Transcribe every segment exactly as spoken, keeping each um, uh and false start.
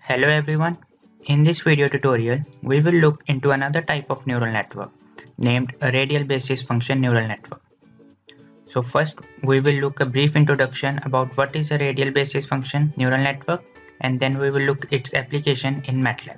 Hello everyone. In this video tutorial, we will look into another type of neural network named a radial basis function neural network. So first, we will look a brief introduction about what is a radial basis function neural network, and then we will look its application in MATLAB.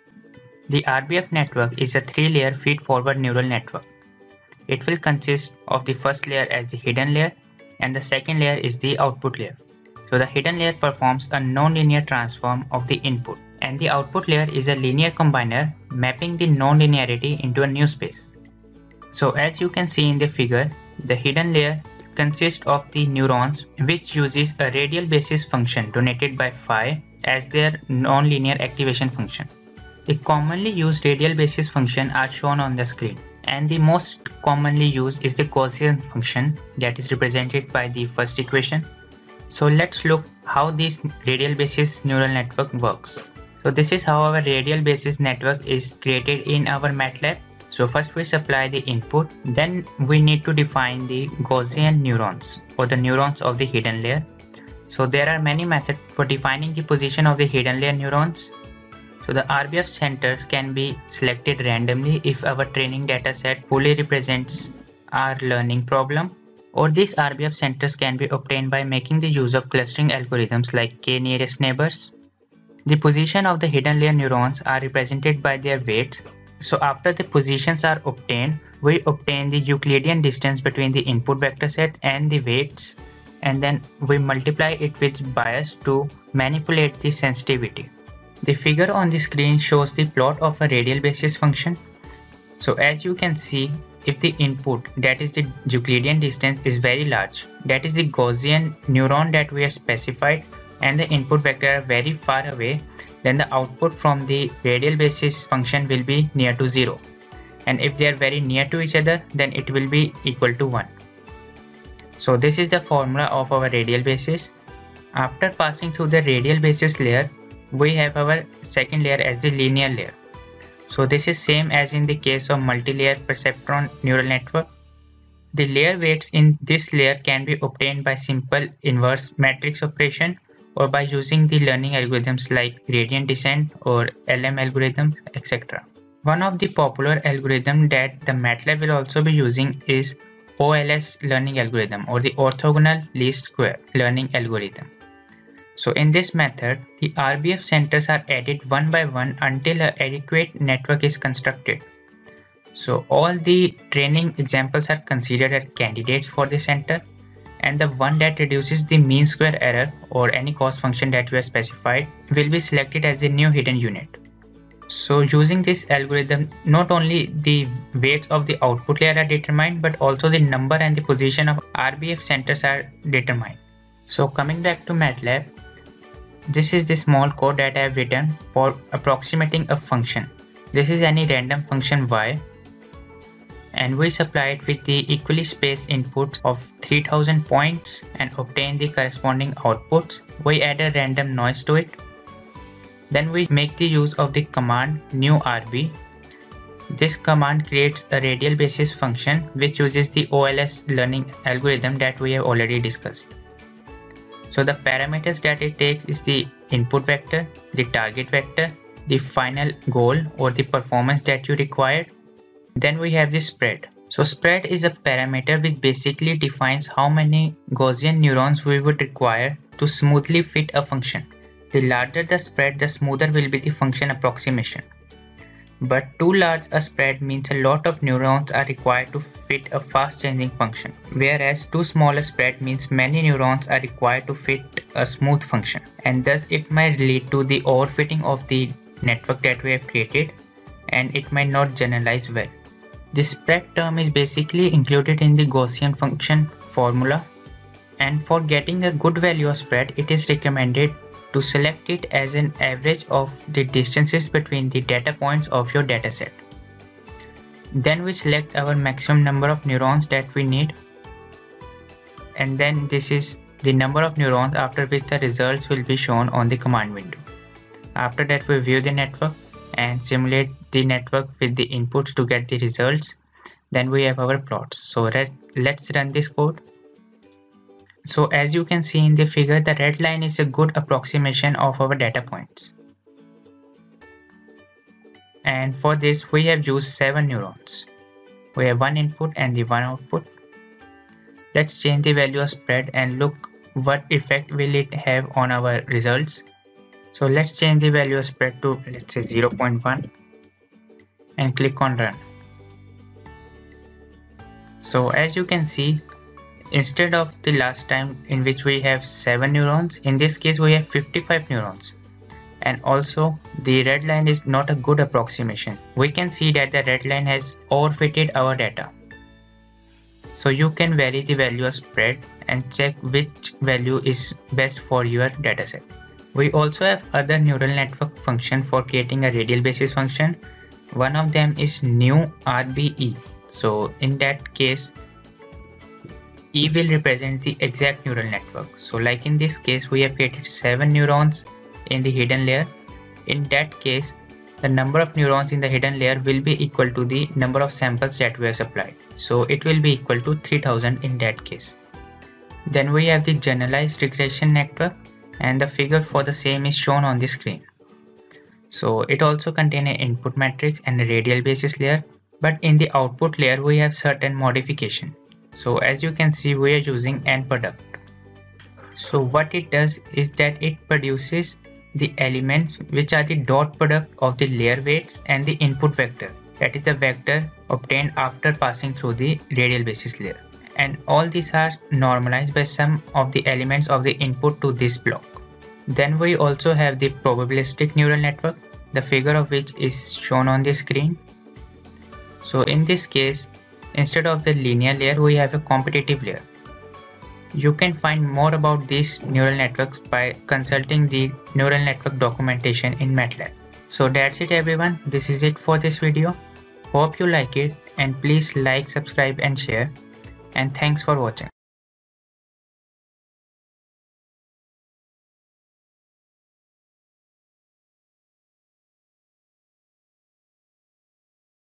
The R B F network is a three-layer feed-forward neural network. It will consist of the first layer as the hidden layer, and the second layer is the output layer. So the hidden layer performs a nonlinear transform of the input, and the output layer is a linear combiner mapping the nonlinearity into a new space. So as you can see in the figure, the hidden layer consists of the neurons which uses a radial basis function denoted by phi as their nonlinear activation function. The commonly used radial basis function are shown on the screen, and the most commonly used is the Gaussian function that is represented by the first equation. So let's look how this radial basis neural network works. So this is how our radial basis network is created in our MATLAB. So first we supply the input, then we need to define the Gaussian neurons or the neurons of the hidden layer. So there are many methods for defining the position of the hidden layer neurons. So the R B F centers can be selected randomly if our training data set fully represents our learning problem. Or these R B F centers can be obtained by making the use of clustering algorithms like k nearest neighbors. The position of the hidden layer neurons are represented by their weights. So after the positions are obtained, we obtain the Euclidean distance between the input vector set and the weights, and then we multiply it with bias to manipulate the sensitivity. The figure on the screen shows the plot of a radial basis function. So as you can see, if the input, that is the Euclidean distance, is very large, that is the Gaussian neuron that we have specified, and the input vector are very far away, then the output from the radial basis function will be near to zero. And if they are very near to each other, then it will be equal to one. So this is the formula of our radial basis. After passing through the radial basis layer, we have our second layer as the linear layer. So this is same as in the case of multi-layer perceptron neural network. The layer weights in this layer can be obtained by simple inverse matrix operation or by using the learning algorithms like gradient descent or L M algorithms, et cetera. One of the popular algorithms that the MATLAB will also be using is O L S learning algorithm or the orthogonal least square learning algorithm. So in this method, the R B F centers are added one by one until an adequate network is constructed. So all the training examples are considered as candidates for the center, and the one that reduces the mean square error or any cost function that we have specified will be selected as the new hidden unit. So using this algorithm, not only the weights of the output layer are determined, but also the number and the position of R B F centers are determined. So coming back to MATLAB, this is the small code that I have written for approximating a function. This is any random function y, and we supply it with the equally spaced inputs of three thousand points and obtain the corresponding outputs. We add a random noise to it. Then we make the use of the command new R B. This command creates a radial basis function which uses the O L S learning algorithm that we have already discussed. So the parameters that it takes is the input vector, the target vector, the final goal or the performance that you required. Then we have the spread. So spread is a parameter which basically defines how many Gaussian neurons we would require to smoothly fit a function. The larger the spread, the smoother will be the function approximation. But too large a spread means a lot of neurons are required to fit a fast changing function, whereas too small a spread means many neurons are required to fit a smooth function, and thus it might lead to the overfitting of the network that we have created, and it might not generalize well. The spread term is basically included in the Gaussian function formula, and for getting a good value of spread, it is recommended to select it as an average of the distances between the data points of your dataset. Then we select our maximum number of neurons that we need, and then this is the number of neurons after which the results will be shown on the command window. After that, we view the network and simulate the network with the inputs to get the results. Then we have our plots. So let's run this code. So as you can see in the figure, the red line is a good approximation of our data points. and for this we have used seven neurons. We have one input and the one output. Let's change the value of spread and look what effect will it have on our results. So let's change the value of spread to, let's say, zero point one and click on run. So as you can see, instead of the last time in which we have seven neurons, in this case we have fifty-five neurons. And also the red line is not a good approximation. We can see that the red line has overfitted our data. So you can vary the value of spread and check which value is best for your dataset. We also have other neural network function for creating a radial basis function. One of them is new R B E. So in that case, E will represent the exact neural network. So like in this case, we have created seven neurons in the hidden layer. In that case, the number of neurons in the hidden layer will be equal to the number of samples that were supplied. So it will be equal to three thousand in that case. Then we have the generalized regression network, and the figure for the same is shown on the screen. So it also contains an input matrix and a radial basis layer, but in the output layer we have certain modification. So as you can see, we are using n product. So what it does is that it produces the elements which are the dot product of the layer weights and the input vector, that is the vector obtained after passing through the radial basis layer, and all these are normalized by sum of the elements of the input to this block. Then we also have the probabilistic neural network, the figure of which is shown on the screen. So in this case, instead of the linear layer, we have a competitive layer. You can find more about these neural networks by consulting the neural network documentation in MATLAB. So that's it everyone, this is it for this video. Hope you like it, and please like, subscribe and share, and thanks for watching.